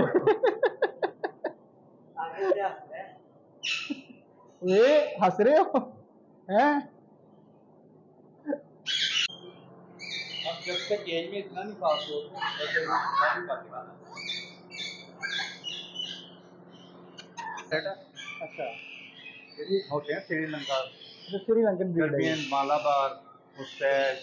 ये हंस रहे हो हैं? अब जब तक एज में इतना नहीं पास हो अच्छा, होते हैं श्रीलंका, जो श्रीलंकन ब्रीड है मालाबार, मुस्टैच।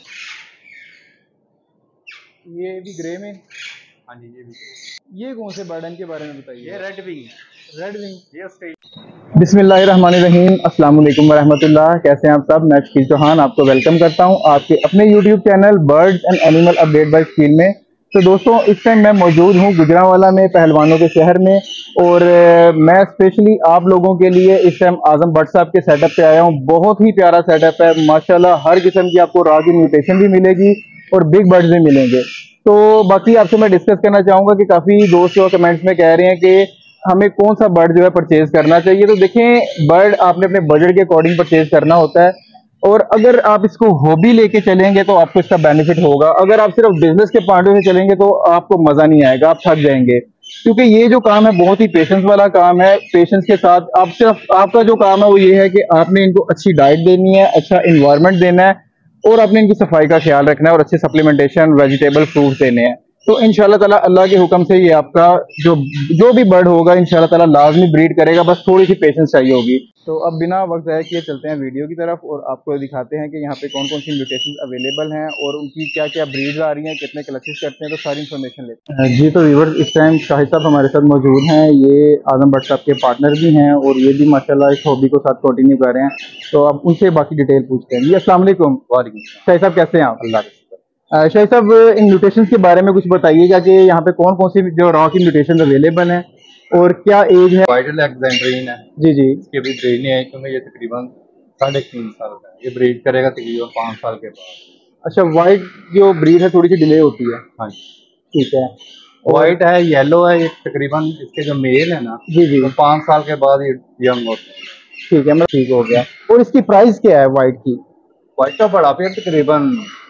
ये भी ग्रे में। हाँ जी, ये भी। ये कौन से बर्ड के बारे में बताइए। ये रेड विंग है। Red wing. ये स्टेज। बिस्मिल्लाहिर्रहमानिर्रहीम, अस्सलाम वालेकुम वरहमतुल्लाह। कैसे हैं आप सब? मैं शकील चौहान आपको वेलकम करता हूं आपके अपने YouTube channel birds and animal update by Shakeel में। तो दोस्तों, इस टाइम मैं मौजूद हूं गुजरांवाला में, पहलवानों के शहर में। और मैं स्पेशली आप लोगों के लिए इस टाइम आजम बट साहब के सेटअप पे आया हूं। बहुत ही प्यारा सेटअप है माशाल्लाह। हर किस्म की आपको रॉ की म्यूटेशन भी मिलेगी और बिग बर्ड्स भी मिलेंगे। तो बाकी आपसे मैं डिस्कस करना चाहूंगा कि काफी दोस्त जो कमेंट्स में कह रहे हैं कि हमें कौन सा बर्ड जो है परचेज करना चाहिए। तो देखें, बर्ड आपने अपने बजट के अकॉर्डिंग परचेज करना होता है। और अगर आप इसको हॉबी लेके चलेंगे तो आपको इसका बेनिफिट होगा। अगर आप सिर्फ बिजनेस के पॉइंट से चलेंगे तो आपको मजा नहीं आएगा, आप थक जाएंगे। क्योंकि ये जो काम है बहुत ही पेशेंस वाला काम है। पेशेंस के साथ आप सिर्फ आपका जो काम है वो ये है कि आपने इनको अच्छी डाइट देनी है, अच्छा इन्वायरमेंट देना है और आपने इनकी सफाई का ख्याल रखना है और अच्छे सप्लीमेंटेशन वेजिटेबल फ्रूट्स देने हैं। तो इंशाल्लाह ताला अल्लाह के हुक्म से ये आपका जो जो भी बर्ड होगा इंशाल्लाह ताला लाजमी ब्रीड करेगा। बस थोड़ी सी पेशेंस चाहिए होगी। तो अब बिना वक्त ज़ाया किए चलते हैं वीडियो की तरफ और आपको दिखाते हैं कि यहाँ पे कौन कौन सी म्यूटेशन अवेलेबल हैं और उनकी क्या क्या ब्रीड्स आ रही हैं, कितने क्लचेस करते हैं। तो सारी इन्फॉर्मेशन लेते हैं। जी, तो व्यूअर्स, इस टाइम शाहिद साहब हमारे साथ मौजूद हैं। ये आजम बट साहब के पार्टनर भी हैं और ये भी माशाल्लाह इस हॉबी को साथ कंटिन्यू कर रहे हैं। तो अब उनसे बाकी डिटेल पूछते हैं। जी, अस्सलाम वालेकुम। वालेकुम शाहिद साहब, कैसे हैं आप? अल्लाह का। शाहिद साहब, इन म्यूटेशंस के बारे में कुछ बताइएगा कि यहाँ पे कौन कौन सी जो रॉ की म्यूटेशन अवेलेबल हैं और क्या एज है। वाइट अलेक्जेंड्रियन है जी जी। इसके भी ब्रीड नहीं है क्योंकि ये तकरीबन 3.5 साल का है। ये ब्रीड करेगा तकरीबन 5 साल के बाद। अच्छा, वाइट जो ब्रीड है थोड़ी सी डिले होती है। हाँ जी, ठीक है। वाइट है, येलो है। ये तकरीबन इसके जो मेल है ना, जी जी, वो 5 साल के बाद ये यंग होते हैं। ठीक है, मैं ठीक हो गया। और इसकी प्राइस क्या है वाइट की? वाइट का बड़ा पेड़ तकरीबन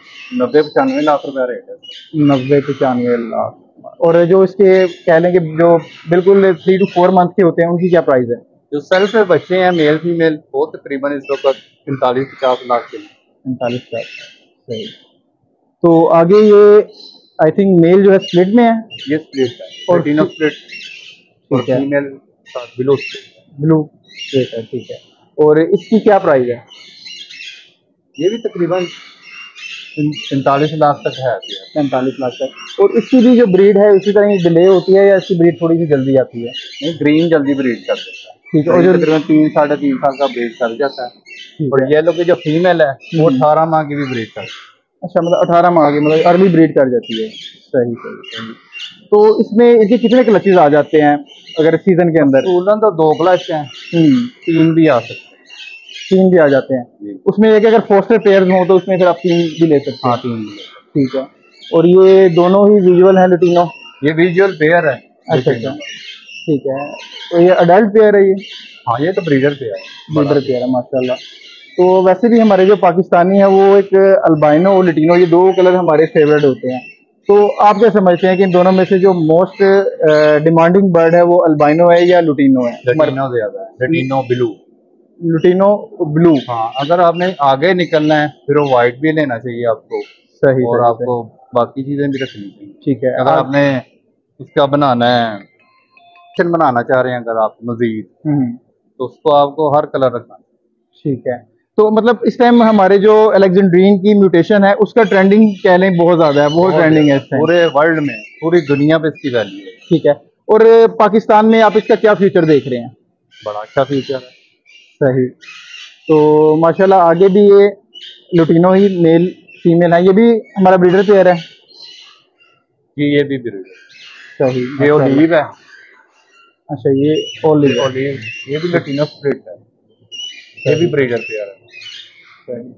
90-95 लाख रुपया रेट है। 90-95 लाख। और जो इसके कह लें कि जो बिल्कुल 3 to 4 मंथ के होते हैं उनकी क्या प्राइस है? जो सेल्फ पे बच्चे हैं मेल फीमेल, वो तकरीबन इस वक्त 45-50 लाख के। 45 लाख। सही। तो आगे ये आई थिंक मेल जो है स्प्लिट में है। ये स्प्लिट है और और तीनों स्प्लिट और ठीक है, female blue split. Blue split है, ठीक है। और इसकी क्या प्राइस है? ये भी तकरीबन 45 लाख तक है। 45 लाख तक। और इसकी भी जो ब्रीड है उसी तरह डिले होती है या इसकी ब्रीड थोड़ी सी जल्दी आती है? नहीं, ग्रीन जल्दी ब्रीड कर देता है। ठीक है। और जो तकरीबन 3-3.5 साल का ब्रीड कर जाता है। और है। ये लोग जो फीमेल है वो 18 माह की भी ब्रीड करती है। अच्छा, मतलब 18 माह की, मतलब अर्ली ब्रीड कर जाती है। सही सही सही। तो इसमें इनके कितने क्लचेस आ जाते हैं अगर सीजन के अंदर? सोलन तो 2 क्लच हैं, 3 भी आ सकते हैं। 3 भी आ जाते हैं। उसमें एक अगर फोस्टर पेयर्स हो तो उसमें फिर आप 3 भी ले सकते हैं। हाँ, 3 भी। ठीक है। और ये दोनों ही विजुअल है लुटीनो? ये विजुअल पेयर है। अच्छा अच्छा, ठीक है। तो ये अडल्ट पेयर है ये? हाँ, ये तो ब्रीडर पेयर है। ब्रीडर पेयर है माशाल्लाह। तो वैसे भी हमारे जो पाकिस्तानी है वो एक अल्बाइनो और लुटीनो, ये 2 कलर हमारे फेवरेट होते हैं। तो आप क्या समझते हैं कि इन दोनों में से जो मोस्ट डिमांडिंग बर्ड है वो अल्बाइनो है या लुटीनो है? लटीनो ज्यादा है, लटीनो ब्लू। Lutino blue. हाँ, अगर आपने आगे निकलना है फिर वो व्हाइट भी लेना चाहिए आपको। सही और सही आपको बाकी चीजें भी रखनी चाहिए। ठीक है। अगर आपने इसका बनाना है, किचन बनाना चाह रहे हैं अगर आप मजीद, तो उसको आपको हर कलर रखना। ठीक है। तो मतलब इस टाइम हमारे जो अलेक्जेंड्रियन की म्यूटेशन है उसका ट्रेंडिंग कह लें बहुत ज्यादा है, बहुत ट्रेंडिंग है इस टाइम पूरे वर्ल्ड में, पूरी दुनिया पे इसकी वैल्यू है। ठीक है। और पाकिस्तान में आप इसका क्या फ्यूचर देख रहे हैं? बड़ा अच्छा फ्यूचर है। सही। तो माशाल्लाह आगे भी ये लुटीनो ही मेल फीमेल है, ये भी हमारा ब्रीडर पेयर है। ये भी ब्रीडर। सही। ये ओलिव है। अच्छा, ये ओलिव है। ये भी लटीनो स्प्लिट है। ये भी ब्रीडर पेयर है। सही।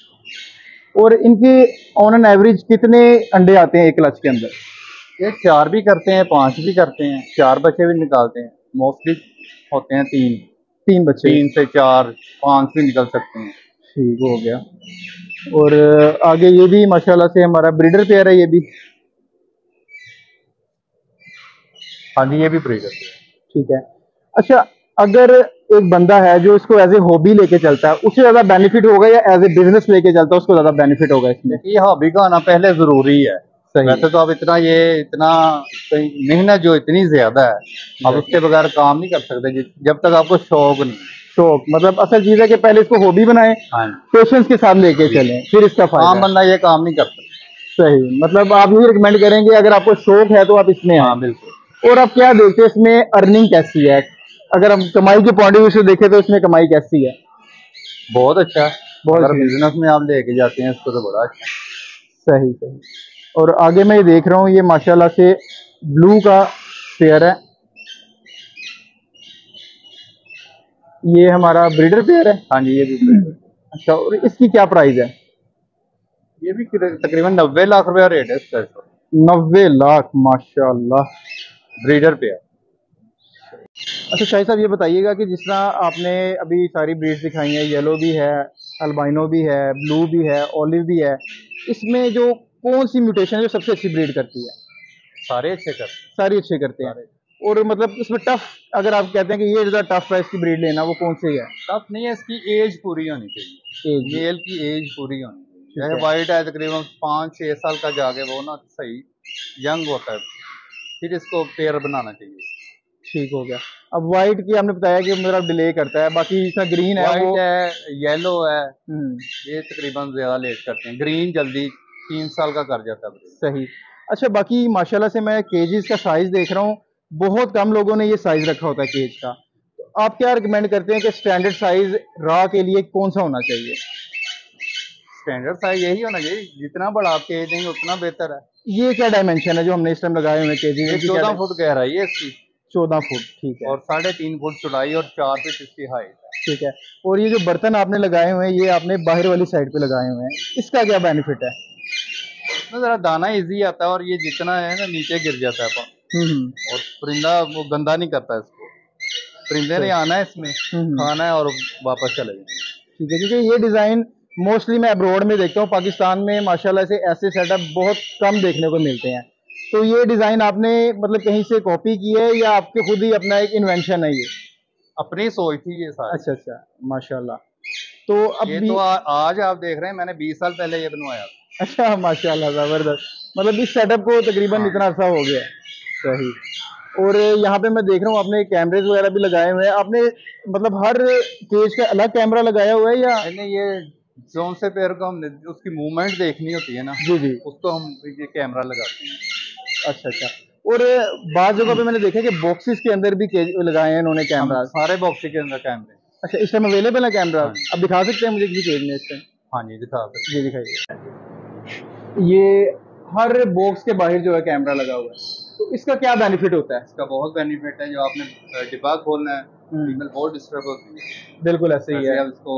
और इनके ऑन एन एवरेज कितने अंडे आते हैं एक क्लच के अंदर? ये 4 भी करते हैं, 5 भी करते हैं, 4 बच्चे भी निकालते हैं। मोस्टली होते हैं 3 बच्चे। 3 से 4, 5 भी निकल सकते हैं। ठीक हो गया। और आगे ये भी माशाल्लाह से हमारा ब्रीडर पेयर है। ये भी हाँ जी, ये भी ब्रीडर पे है। ठीक है। अच्छा, अगर एक बंदा है जो इसको एज ए हॉबी लेके चलता है, उससे ज्यादा बेनिफिट होगा या एज ए बिजनेस लेके चलता है उसको ज्यादा बेनिफिट होगा इसमें? देखिए, हॉबी का आना पहले जरूरी है। सही। वैसे तो अब इतना मेहनत जो इतनी ज्यादा है, अब उसके बगैर काम नहीं कर सकते जब तक आपको शौक नहीं। शौक मतलब असल चीज है कि पहले इसको हॉबी बनाएं, हाँ, पेशेंस के साथ लेके चलें, फिर इसका फायदा आम है। बंदा ये काम नहीं कर सकता। सही, मतलब आप यही रिकमेंड करेंगे अगर आपको शौक है तो आप इसमें आए। हाँ बिल्कुल। और आप क्या देखते हैं इसमें अर्निंग कैसी है? अगर हम कमाई के पॉइंट ऑफ व्यू से देखें तो इसमें कमाई कैसी है? बहुत अच्छा है। बहुत अगर अच्छी है। बिजनेस में आप लेके जाते हैं इसको तो बड़ा अच्छा है। सही सही। और आगे मैं ये देख रहा हूँ, ये माशाल्लाह से ब्लू का पेयर है। ये हमारा ब्रीडर पेयर है। हाँ जी, ये भी ब्रीडर। अच्छा, और इसकी क्या प्राइस है? ये भी तकरीबन 90 लाख रुपया रेट है इसका। 90 लाख, माशाल्लाह। ब्रीडर पे है। अच्छा शाहिद साहब, ये बताइएगा कि जिस तरह आपने अभी सारी ब्रीड्स दिखाई हैं, येलो भी है, अल्बाइनो भी है, ब्लू भी है, ऑलिव भी है, इसमें जो कौन सी म्यूटेशन है जो सबसे अच्छी ब्रीड करती है? सारे अच्छे कर। सारी अच्छे करते हैं। सारे और मतलब इसमें टफ, अगर आप कहते हैं कि ये ज़्यादा टफ है इसकी ब्रीड लेना, वो कौन सी है? टफ नहीं है, इसकी एज पूरी होनी चाहिए। एज। मेल की एज पूरी होनी चाहिए। ठीक जैसे है। वाइट है तकरीबन 5-6 साल का जाके वो ना सही यंग होता है, फिर इसको पेयर बनाना चाहिए। ठीक हो गया। अब वाइट की आपने बताया कि मेरा डिले करता है, बाकी इसका ग्रीन है वो। वाइट है, येलो है, हम्म। ये तकरीबन ज्यादा लेट करते हैं। ग्रीन जल्दी 3 साल का कर जाता है। सही। अच्छा, बाकी माशाल्लाह से मैं केजेस का साइज देख रहा हूँ, बहुत कम लोगों ने ये साइज रखा होता है केज का। तो आप क्या रिकमेंड करते हैं कि स्टैंडर्ड साइज रॉ के लिए कौन सा होना चाहिए? स्टैंडर्ड साइज यही होना चाहिए, जितना बड़ा आप केज देंगे उतना बेहतर है। ये क्या डायमेंशन है जो हमने इस टाइम लगाए हुए हैं केजेस? ये 14 फुट गहराई है इसकी 14 फुट, ठीक है। और 3.5 फुट चौड़ाई और 4 फीट इसकी हाइट है। ठीक है। और ये जो बर्तन आपने लगाए हुए हैं, ये आपने बाहर वाली साइड पे लगाए हुए हैं, इसका क्या बेनिफिट है? इसमें जरा दाना इजी आता है और ये जितना है ना नीचे गिर जाता है हम्म। और परिंदा वो गंदा नहीं करता इसको। परिंदे ने सही। आना है इसमें, खाना है और वापस चले जाए। ठीक है, क्योंकि ये डिज़ाइन मोस्टली मैं अब्रॉड में देखता हूँ, पाकिस्तान में माशाल्लाह से ऐसे सेटअप बहुत कम देखने को मिलते हैं। तो ये डिज़ाइन आपने मतलब कहीं से कॉपी की है या आपके खुद ही अपना एक इन्वेंशन है ये? अपनी सोच थी ये सारी। अच्छा अच्छा, माशाल्लाह। तो अब ये भी तो आज आप देख रहे हैं, मैंने 20 साल पहले ये बनवाया था। अच्छा, माशाल्लाह, ज़बरदस्त। मतलब इस सेटअप को तकरीबन हाँ। इतना अर्सा हो गया है। सही। और यहाँ पे मैं देख रहा हूँ आपने कैमरेज वगैरह भी लगाए हुए हैं। आपने मतलब हर केज का अलग कैमरा लगाया हुआ है या? मैंने ये जोन से पैर को हमने उसकी मूवमेंट देखनी होती है ना, जी जी। उसको हम ये कैमरा लगाते हैं। अच्छा अच्छा। और बाद जगह पे मैंने देखा कि बॉक्सेस के अंदर भी लगाए हैं इन्होंने हम कैमरा। सारे बॉक्स के अंदर कैमरे। अच्छा, इस टाइम अवेलेबल है कैमरा? हाँ जी। अब दिखा सकते हैं मुझे किसी केज में इस टाइम? हाँ जी, दिखा सकते जी दिखाइए। ये हर बॉक्स के बाहर जो है कैमरा लगा हुआ है, तो इसका क्या बेनिफिट होता है? हैं। इसका बहुत बेनिफिट है। जो आपने डिब्बा खोलना है, हम्म। सिग्नल बहुत डिस्टर्ब होती है। बिल्कुल ऐसे ही वैसे है। आप इसको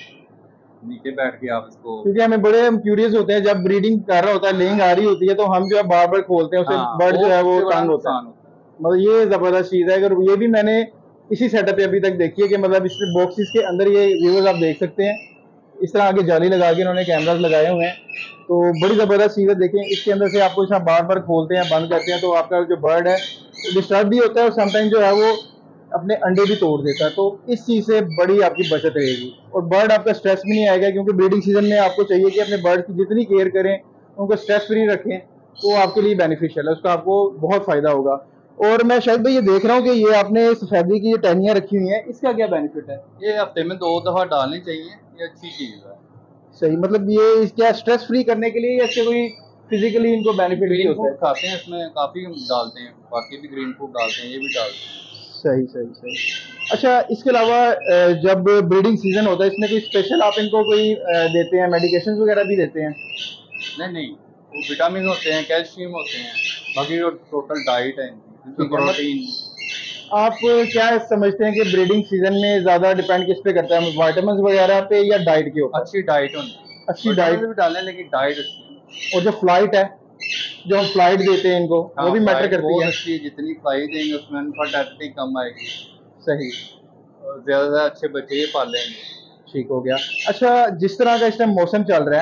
नीचे बैठ के आप इसको। क्योंकि हमें बड़े हम क्यूरियस होते हैं, जब ब्रीडिंग कर रहा होता है, लेंग आ रही होती है, तो हम जो है बार बार खोलते हैं, उससे हाँ, बर्ड जो है वो उससे बड़ा तंग होता है। नुकसान होता है। मतलब ये जबरदस्त चीज है। अगर ये भी मैंने इसी सेटअप पे अभी तक देखी है कि मतलब इस बॉक्सेस के अंदर ये व्यूअर्स आप देख सकते हैं, इस तरह आगे जाली लगा के इन्होंने कैमरास लगाए हुए हैं। तो बड़ी जबरदस्त चीज है। देखें, इसके अंदर से आपको इस बार बार खोलते हैं, बंद करते हैं, तो आपका जो बर्ड है डिस्टर्ब भी होता है और समटाइम जो है वो अपने अंडे भी तोड़ देता है। तो इस चीज से बड़ी आपकी बचत रहेगी और बर्ड आपका स्ट्रेस भी नहीं आएगा, क्योंकि ब्रीडिंग सीजन में आपको चाहिए कि अपने बर्ड की जितनी केयर करें, उनको स्ट्रेस फ्री रखें, तो आपके लिए बेनिफिशियल है, उसका आपको बहुत फायदा होगा। और मैं शायद भाई ये देख रहा हूँ कि ये आपने सफेदी की ये टहनियाँ रखी हुई हैं, इसका क्या बेनिफिट है? ये हफ्ते में 2 दफा डालनी चाहिए, ये अच्छी चीज है। सही, मतलब ये क्या स्ट्रेस फ्री करने के लिए या इससे कोई फिजिकली इनको बेनिफिट भी ग्रीन होता फूड है? खाते हैं, इसमें काफी हम डालते हैं, बाकी भी ग्रीन फूड डालते हैं, ये भी डालते हैं। सही सही सही। अच्छा, इसके अलावा जब ब्रीडिंग सीजन होता है, इसमें कोई स्पेशल आप इनको कोई देते हैं, मेडिकेशन वगैरह भी देते हैं? नहीं नहीं, वो विटामिन होते हैं, कैल्शियम होते हैं, बाकी जो टोटल डाइट है इनकी, ठीक है। प्रोटीन। आप क्या समझते हैं कि ब्रीडिंग सीजन में ज्यादा डिपेंड किस पे करता है, विटामिन वगैरह पे या डाइट के ऊपर? अच्छी डाइट होनी चाहिए। अच्छी विटामिन डाइट। भी डालें लेकिन डाइट अच्छी होनी। और जो फ्लाइट है, जो हम फ्लाइट देते हैं इनको, वो हाँ, भी मैटर फ्लाइट करती बहुत है? अच्छी है, जितनी फ्लाई देंगे उसमें फर्टिलिटी कम आएगी सही। और ज्यादा अच्छे बच्चे ये पालेंगे। ठीक हो गया। अच्छा, जिस तरह का इस टाइम मौसम चल रहा है,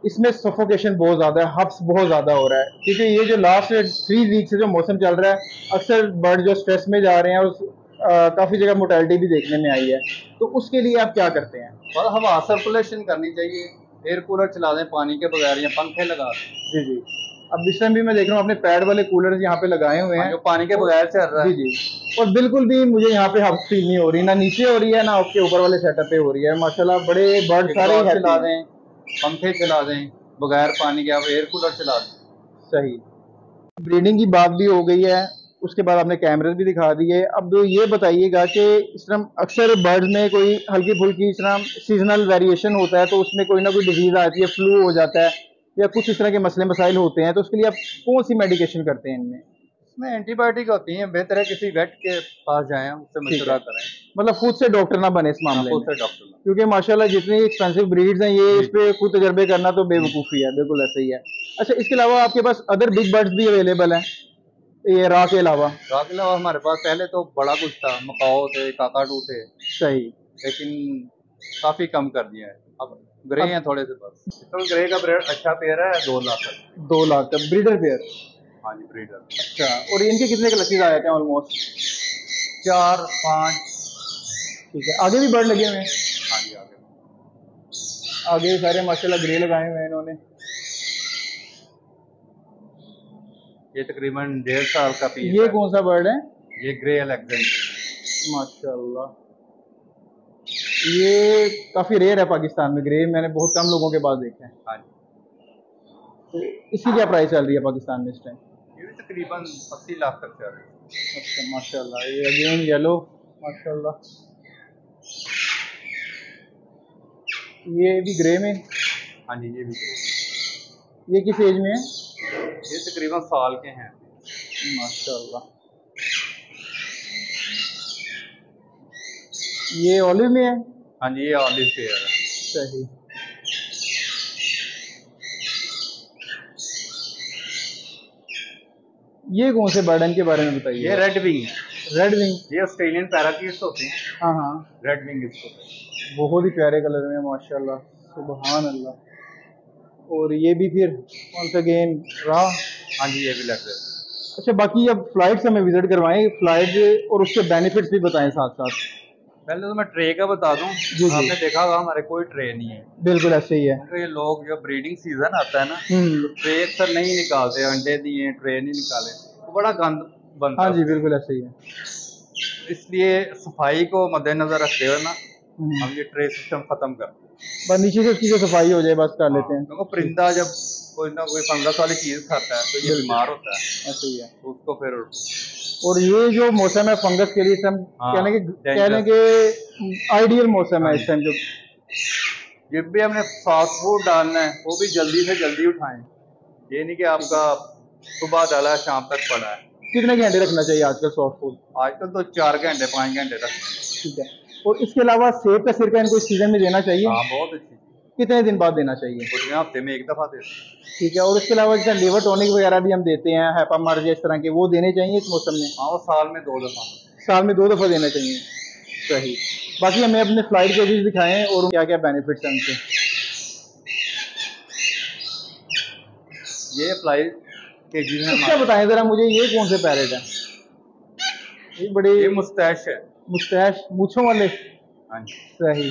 इसमें सफोकेशन बहुत ज्यादा है, हब्स बहुत ज्यादा हो रहा है, क्योंकि ये जो लास्ट 3 वीक से जो मौसम चल रहा है, अक्सर बर्ड जो स्ट्रेस में जा रहे हैं और काफी जगह मोर्टेलिटी भी देखने में आई है। तो उसके लिए आप क्या करते हैं? और हवा सर्कुलेशन करनी चाहिए, एयर कूलर चला दें पानी के बगैर या पंखे लगा दें। जी जी। अब इस टाइम भी मैं देख रहा हूँ अपने पैड वाले कूलर यहाँ पे लगाए हुए हैं जो पानी के बगैर चल रहा है। जी जी। और बिल्कुल भी मुझे यहाँ पे हवा फील नहीं हो रही, ना नीचे हो रही है ना उसके ऊपर वाले सेटअप पे हो रही है। माशाल्लाह बड़े बर्ड सारे चला दें, पंखे चला दें, बगैर पानी के आप एयर कूलर चला दें। सही। ब्रीडिंग की बात भी हो गई है, उसके बाद आपने कैमरे भी दिखा दिए। अब तो ये बताइएगा कि इस तरह अक्सर बर्ड में कोई हल्की फुल्की इस तरह सीजनल वेरिएशन होता है, तो उसमें कोई ना कोई डिजीज आती है, फ्लू हो जाता है या कुछ इस तरह के मसले मसाइल होते हैं, तो उसके लिए आप कौन सी मेडिकेशन करते हैं इनमें? इसमें एंटीबायोटिक होती हैं, बेहतर है किसी वेट के पास जाएं, उससे मशवरा करें। मतलब खुद से डॉक्टर ना बने इस मामले में, खुद से डॉक्टर ना, क्योंकि माशाल्लाह जितनी एक्सपेंसिव ब्रीड्स हैं ये इस पे खुद तजर्बे करना तो बेवकूफ़ी है। बिल्कुल ऐसे ही है। अच्छा, इसके अलावा आपके पास अदर बिग बर्ड्स भी अवेलेबल हैं ये रॉ के अलावा? रॉ के अलावा हमारे पास पहले तो बड़ा कुछ था, मकाओ थे, काकाटू थे। सही। लेकिन काफी कम कर दिया है, अब ग्रे हैं थोड़े से बस। तो ग्रे का ब्रीड अच्छा पेयर है, 2 लाख का। 2 लाख का ब्रीडर पेयर? हाँ जी, ब्रीडर। अच्छा, और इनके कितने क्लचेज आ जाते हैं ऑलमोस्ट? 4 5। ठीक है। आगे भी बर्ड लगे हुए हैं? हाँ जी, आगे सारे माशाल्लाह ग्रे लगाए हुए हैं इन्होंने। ये तकरीबन 1.5 साल का पीस। ये कौन सा बर्ड है? ये ग्रे अलेक्जेंडर। माशाल्लाह, ये काफी रेयर है पाकिस्तान में, ग्रे मैंने बहुत कम लोगों के पास देखा है। हाँ जी। तो इसकी क्या प्राइस चल रही है पाकिस्तान में इस टाइम? ये भी तकरीबन 80 लाख तक चल रही है। अच्छा माशाल्लाह। ये अगेन येलो माशाल्लाह, ये भी ग्रे में? हाँ जी, ये भी ग्रे। ये किस एज में है? ये तकरीबन साल के हैं माशाल्लाह। ये ऑलिव में है? हाँ जी, ये ऑलिव पेयर है। सही। ये कौन से बर्ड के बारे में बताइए? ये रेड विंग है। Red wing? ये ऑस्ट्रेलियन पैराकीट्स होते हैं। हाँ हाँ। रेड विंग इसको कहते हैं। बहुत ही प्यारे कलर में माशाल्लाह, सुभान अल्लाह। और ये भी फिर once again रहा? हाँ जी, ये भी लग रहा है। अच्छा, बाकी अब फ्लाइट्स हमें विजिट करवाएं, फ्लाइट और उसके बेनिफिट्स भी बताएं साथ साथ। पहले तो मैं ट्रे का बता दूं। आपने देखा होगा हमारे कोई ट्रे नहीं है। बिल्कुल ऐसे ही है। तो ये लोग जो ब्रीडिंग सीजन आता है ना, तो ट्रे अक्सर नहीं निकालते, अंडे दिए ट्रे नहीं निकाले, तो बड़ा गंद बनता है। हाँ जी, बिल्कुल ऐसे ही है। इसलिए सफाई को मद्देनजर रखते हुए ना हम ये ट्रे सिस्टम खत्म करते हैं। बस नीचे से उसकी जो सफाई हो जाए बस कर लेते हैं। क्योंकि परिंदा जब कोई ना कोई फंगस वाली चीज खाता है तो ये बीमार होता है। ऐसे ही है। तो उसको फिर, और ये जो मौसम है फंगस के लिए इस टाइम कहने के आइडियल मौसम है इस टाइम। जो जब भी हमने फास्ट फूड डालना है वो भी जल्दी से जल्दी उठाएं। ये नहीं कि आपका सुबह डाला शाम तक पड़ा है। कितने घंटे रखना चाहिए आजकल सॉफ्ट फूड? आजकल तो 4 घंटे 5 घंटे तक। ठीक है। और इसके अलावा सेब का सिरका इनको इस सीजन में देना चाहिए? हाँ, बहुत अच्छी। कितने दिन बाद देना चाहिए? हफ्ते में 1 दफा देते हैं। ठीक है। और इसके अलावा जैसे लिवर टॉनिक वगैरह भी हम देते हैं, हैपामार्ज इस तरह के, वो देने चाहिए इस मौसम में? हाँ, वो साल में 2 दफा। साल में 2 दफा देना चाहिए। सही। बाकी हमें अपने फ्लाइट के भी दिखाएं और क्या क्या बेनिफिट्स हैं उनके। ये फ्लाइट के जी है। क्या बताएं जरा मुझे, ये कौन से पैरेट है? ये बड़े, ये मुस्टैश है। मुस्टैश मूछों वाले? हाँ जी। सही,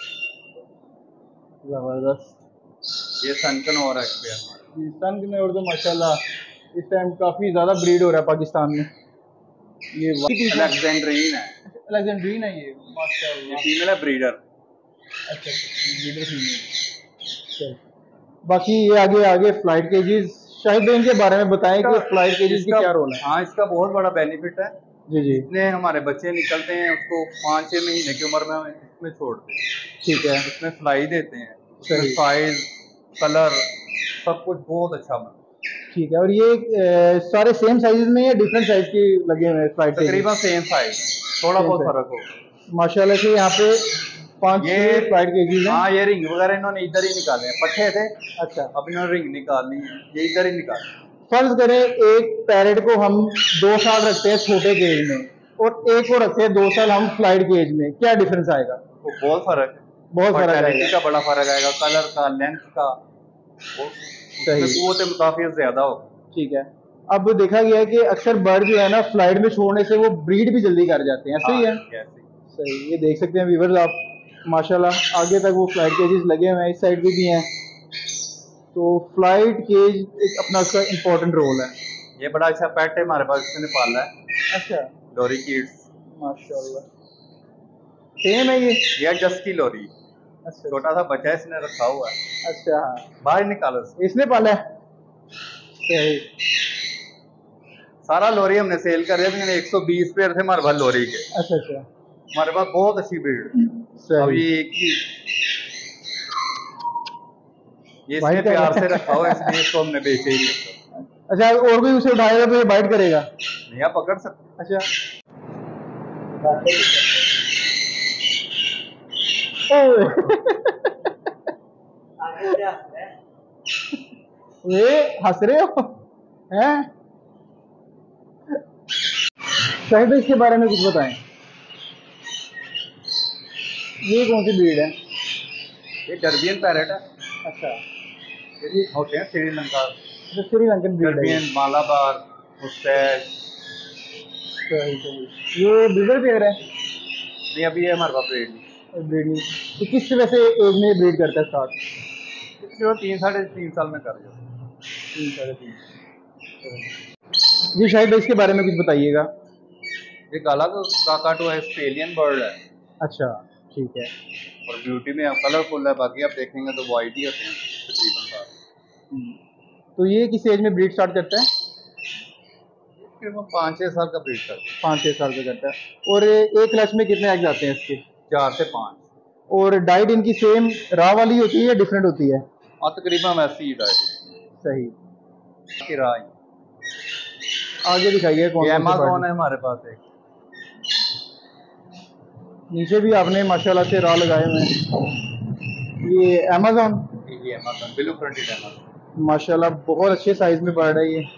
जबरदस्त। ये सनकनोर है। सनकनोर तो माशाल्लाह इस टाइम काफी ज्यादा ब्रीड हो रहा है पाकिस्तान में। ये अलेक्जेंड्रीन है। अलेक्जेंड्रीन है ये माशाल्लाह। ये फीमेल है, ब्रीडर। अच्छा, ब्रीडर फीमेल। बाकी ये आगे आगे फ्लाइट केजेस, शायद इनके बारे में बताएं कि फ्लाइट केजेस की क्या रोल है? हाँ, इसका बहुत बड़ा बेनिफिट है। जी जी। जितने हमारे बच्चे निकलते हैं उसको 5-6 महीने की उम्र में हम इसमें छोड़ते हैं। ठीक है। इसमें फ्लाई देते हैं, साइज कलर सब कुछ बहुत अच्छा बना। ठीक है। और ये सारे सेम साइज में या डिफरेंट साइज के लगे हुए हैं फ्लाइट? तकरीबन सेम साइज, थोड़ा बहुत फर्क होगा। माशाल्लाह से यहाँ पे 5-6 फ्लाइट केजेस हैं। हाँ, ये रिंग वगैरह इन्होंने इधर ही निकाले हैं, पट्टे थे। अच्छा, अब इन्होंने रिंग निकालनी है, ये इधर ही निकाले। फर्ज करें एक पैरेट को हम 2 साल रखते हैं छोटे केज में और एक को रखते हैं 2 साल हम फ्लाइट केज में, क्या डिफरेंस आएगा? वो बहुत फर्क है। बहुत फर्क आएगा। का बड़ा फर्क आएगा, कलर का, लेंथ का, सही, कुव्वत मुताफियत ज्यादा हो। ठीक है। अब देखा गया है कि अक्सर बर्ड जो है ना फ्लाइट में छोड़ने से वो ब्रीड भी जल्दी कर जाते हैं, हाँ, सही है? सही, ये देख सकते हैं व्यूअर्स आप, माशाल्लाह आगे तक वो फ्लाइट केजेस लगे हुए हैं, इस साइड पे भी हैं। तो फ्लाइट केज एक अपना उसका इम्पोर्टेंट रोल है। ये बड़ा अच्छा पेट है हमारे पास, इसने पाला है। अच्छा, लोरी किड्स, माशाल्लाह, सेम है ये? ये जस्ट की लोरी, अच्छा, छोटा सा बच्चा इसने रखा हुआ है, अच्छा, हाँ, बाहर निकालो इसको। इसने पाला है? सही, सारा लोरी हमने सेल कर दिया, 120 पेयर थे हमारे पास लोरी के। अच्छा अच्छा, हमारे पास बहुत अच्छी ब्रीड है। अब सही। ये एक ही, ये इसने बाइट प्यार करेगा? से रखा हुआ है, इसलिए इसको हमने बेचे ही नहीं। अच्छा, और भी उसे उठाएगा तो ये बाइट करेगा? नहीं, आप पकड़ सकते। अच्छा, ओए ये हंस रहे हो हैं? शाहिद भाई इसके बारे में कुछ बताएं, ये कौन सी ब्रीड है? ये डर्बियन पैरेट है। अच्छा, ये होते हैं श्रीलंका, जो श्रीलंकन ब्रीड है डर्बियन, मालाबार, मुस्टैच। सही सही। ये ब्रीडर पेयर है? नहीं, अभी ये हमारे पास ब्रीड नहीं। ब्रीडिंग तो किस वैसे एज में ब्रीड करता है स्टार्ट? इसको 3 साढ़े 3 साल में कर दो। 3 साढ़े 3। जी शाहिद भाई इसके बारे में कुछ बताइएगा। ये काला काकाटू है, ऑस्ट्रेलियन बर्ड है। अच्छा, ठीक है। और ब्यूटी में कलरफुल है, बाकी आप देखेंगे तो वाइट ही होते हैं तकरीबन सारे। तो ये किस एज में ब्रीड स्टार्ट करता है? तकरीबन 5-6 साल का ब्रीड करते हैं। 5-6 साल का करता है। और एक क्लच में कितने एग्स आते हैं इसके? 4 से 5। और डाइट इनकी सेम रॉ वाली होती है या डिफरेंट होती है? और तकरीबन वैसी ही डाइट। सही। किराए आगे दिखाइए कौन ये सा अमेज़न है हमारे पास एक। नीचे भी आपने माशाल्लाह से रॉ लगाए हुए हैं। ये अमेज़न, ये अमेज़न ब्लू फ्रंटेड अमेज़न, माशाल्लाह बहुत अच्छे साइज में बढ़ रहा है ये।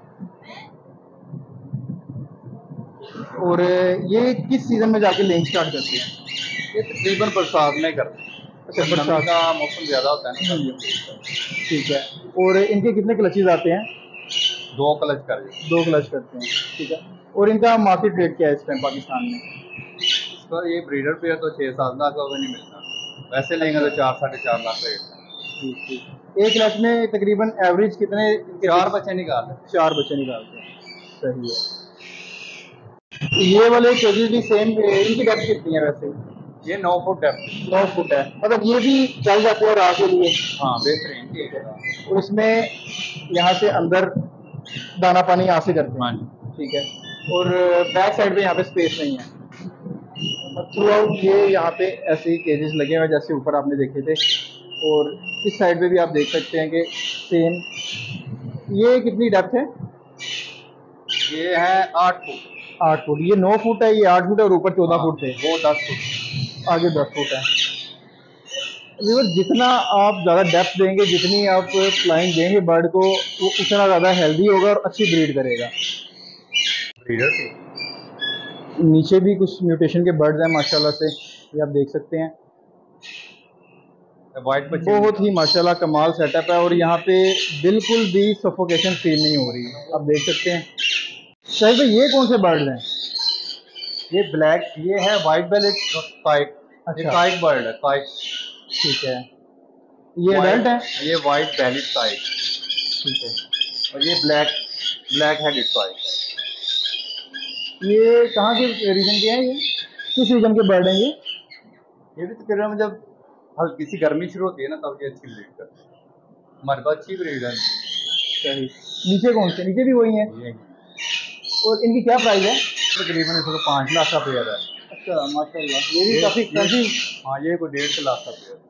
और ये किस सीजन में जाके लेंग स्टार्ट करते हैं? ये तकरीबन बरसात में करते हैं। अच्छा, जब बरसात नमी का मौसम ज्यादा होता है ना तब ये करते हैं। ठीक है। और इनके कितने क्लचेज आते हैं? 2 क्लच कर देते हैं। 2 क्लच करते हैं, ठीक है। और इनका मार्केट रेट क्या है इस टाइम पाकिस्तान में? इसका ये ब्रीडर पेयर तो 6-7 लाख का भी नहीं मिलता, वैसे लेंगे तो 4-4.5 लाख रेट है। ठीक ठीक। एक क्लच में तकरीबन एवरेज कितने? 4 बच्चे निकाल 4 बच्चे निकालते हैं, सही है। ये वाले केजेस भी सेम, इनकी डेप्थ कितनी है वैसे? ये 9 फुट डेप्थ। 9 फुट है, मतलब ये भी चल जाते हैं रात के लिए? हाँ, बेहतरीन, ठीक है। और इसमें यहाँ से अंदर दाना पानी यहाँ से करते हाँ हैं, जी। ठीक है। और बैक साइड पे यहाँ पे स्पेस नहीं है। थ्रू आउट ये यहाँ पे ऐसे ही केजेस लगे हुए हैं जैसे ऊपर आपने देखे थे। और इस साइड पे भी आप देख सकते हैं कि सेम। ये कितनी डेप्थ है? ये है 8 फुट। 8 फुट। ये 9 फुट है, ये 8 फुट है, और ऊपर 14 फुट थे, वो 10 फुट, आगे 10 फुट है। जितना आप ज़्यादा डेप्थ देंगे, जितनी आप फ्लाइंग देंगे बर्ड को, वो उतना ज़्यादा हेल्दी होगा और अच्छी ब्रीड करेगा। ब्रीडर की नीचे भी कुछ म्यूटेशन के बर्ड्स हैं माशाल्लाह से, ये आप देख सकते हैं। वाइट बच्चे बहुत ही माशाल्लाह कमाल सेटअप है। और यहाँ पे बिल्कुल भी सफोकेशन फील नहीं हो रही, आप देख सकते हैं। शायद ये कौन से बर्ड्स हैं? ये ब्लैक, ये है वाइट बेलेट काइट। अच्छा। ये काइट बर्ड है, काइट। ठीक है। ये एडल्ट है? ये वाइट बेलेट काइट। ठीक है। और ये ब्लैक हेडेड काइट। ये कहाँ के रीजन के हैं? ये किस रीजन के बर्ड हैं ये? ये भी तकरीबन जब हल्की सी गर्मी शुरू होती है ना तब ये अच्छी ब्रीड करते हैं। हमारे पास अच्छी ब्रीड है। सही। नीचे कौन से? नीचे भी वही है। ये और इनकी क्या प्राइस है? तकरीबन इसको 5 लाख का पेयर है। अच्छा, माशाल्लाह, ये भी काफी एक्सपेंसिव। हाँ, ये कोई 1.5 लाख का पेयर।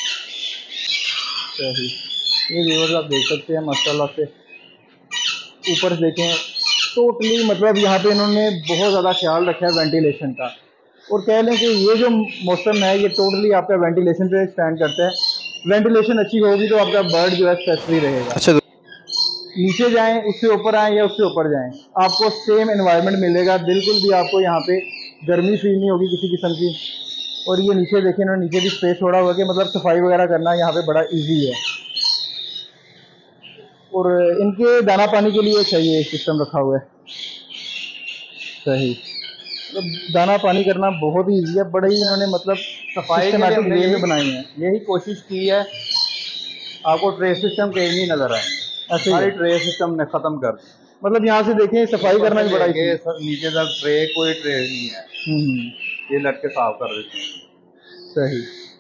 सही। ये व्यूअर्स आप देख सकते हैं माशाल्लाह से, ऊपर से देखें टोटली, मतलब यहाँ पे इन्होंने बहुत ज़्यादा ख्याल रखा है वेंटिलेशन का। और कह लें कि ये जो मौसम है ये टोटली आपका वेंटिलेशन पे स्टैंड करता है। वेंटिलेशन अच्छी होगी तो आपका बर्ड जो है स्ट्रेस फ्री रहेगा। अच्छा, नीचे जाएं, उससे ऊपर आएँ या उससे ऊपर जाएं, आपको सेम एनवायरनमेंट मिलेगा। बिल्कुल भी आपको यहाँ पे गर्मी फील नहीं होगी किसी किस्म की। और ये नीचे देखें, इन्होंने नीचे भी स्पेस छोड़ा हुआ कि मतलब सफाई वगैरह करना यहाँ पे बड़ा ईजी है। और इनके दाना पानी के लिए सही है सिस्टम रखा हुआ है। सही, मतलब दाना पानी करना बहुत ही ईजी है, बड़ा ही इन्होंने मतलब सफाई के लिए सिस्टमैटिक हमने वे में बनाई है। यही कोशिश की है। आपको ट्रे सिस्टम कहीं नहीं नजर आए, ऐसे ही सारी है। ट्रे सिस्टम ने खत्म कर दिया। मतलब यहाँ से देखें सफाई करना भी बड़ा ही नीचे तक ट्रे, कोई ट्रे नहीं है, ये लटके साफ कर देते हैं। सही।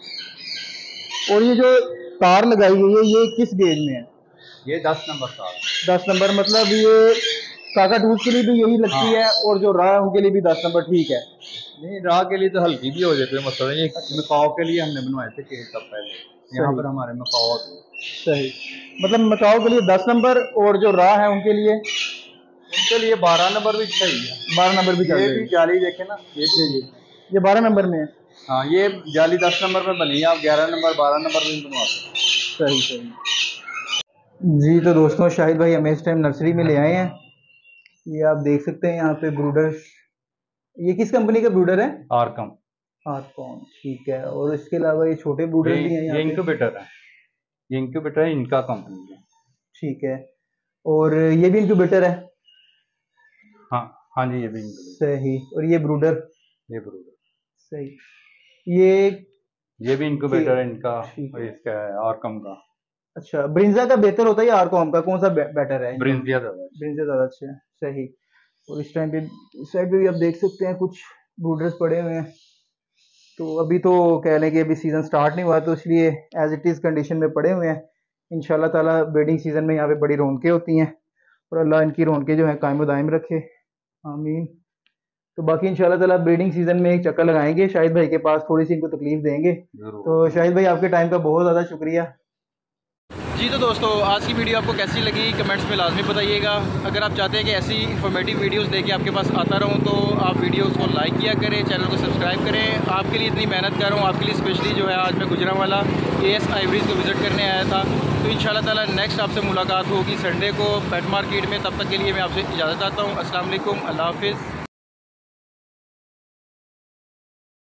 और ये जो तार लगाई गई है ये किस गेज में है? ये 10 नंबर तार। 10 नंबर, मतलब ये काका टूथ के लिए भी यही लगती है और जो राह है उनके लिए भी 10 नंबर ठीक है? नहीं, राह के लिए तो हल्की भी हो जाती है, मतलब ये मकाओ के लिए हमने बनवाए थे केक तब पहले, यहाँ पर हमारे मकाओ होते हैं। सही, मतलब मकाओ के लिए 10 नंबर और जो राह है उनके लिए 12 नंबर भी सही है। 12 नंबर भी ये भी जाली देखे ना, ये 12 नंबर में है। हाँ, ये जाली 10 नंबर में बनी है, आप 11 नंबर 12 नंबर में बनवा सकते। सही सही जी। तो दोस्तों शाहिद भाई हमें इस टाइम नर्सरी में ले आए हैं। ये आप देख सकते हैं यहाँ पे ब्रूडर। ये किस कंपनी का ब्रूडर है? आरकम। आरकॉम, ठीक है। और इसके अलावा ये छोटे ब्रूडर भी हैं यहाँ ये पे? इंक्यूबेटर है, ये इंक्यूबेटर है इनका कंपनी है। ठीक है। और ये भी इंक्यूबेटर है? हाँ हाँ जी, ये भी इंक्यूबेटर। सही। और ये ब्रूडर? ये ब्रूडर। सही। ये भी इंक्यूबेटर है इनका, इसका है आरकम का। अच्छा, ब्रिंजा का बेहतर होता है या आरकॉम का, कौन सा बेटर है? ब्रिंजा ज्यादा। ब्रिंजा ज्यादा अच्छा है। सही। और इस टाइम पे इस साइड पे भी आप देख सकते हैं कुछ ब्रूडर्स पड़े हुए हैं। तो अभी तो कह लें कि अभी सीज़न स्टार्ट नहीं हुआ, तो इसलिए एज इट इज़ कंडीशन में पड़े हुए हैं। इंशाल्लाह ताला ब्रीडिंग सीज़न में यहाँ पे बड़ी रौनकें होती हैं और अल्लाह इनकी रौनकें जो है कायम दायम रखे, आमीन। तो बाकी इंशाल्लाह ताला ब्रीडिंग सीज़न में एक चक्कर लगाएंगे, शाहिद भाई के पास थोड़ी सी इनको तकलीफ देंगे। तो शाहिद भाई आपके टाइम का बहुत ज़्यादा शुक्रिया जी। तो दोस्तों आज की वीडियो आपको कैसी लगी कमेंट्स में लाजमी बताइएगा। अगर आप चाहते हैं कि ऐसी इन्फॉर्मेटिव वीडियोस लेके आपके पास आता रहूं तो आप वीडियोस को लाइक किया करें, चैनल को सब्सक्राइब करें। आपके लिए इतनी मेहनत कर रहा हूं, आपके लिए स्पेशली जो है आज मैं गुजरांवाला AS आइवरीज को विज़िट करने आया था। तो इंशाल्लाह ताला नेक्स्ट आपसे मुलाकात होगी संडे को पेट मार्केट में। तब तक के लिए मैं आपसे इजाज़त चाहता हूँ। अस्सलाम वालेकुम, अल्लाह हाफिज़।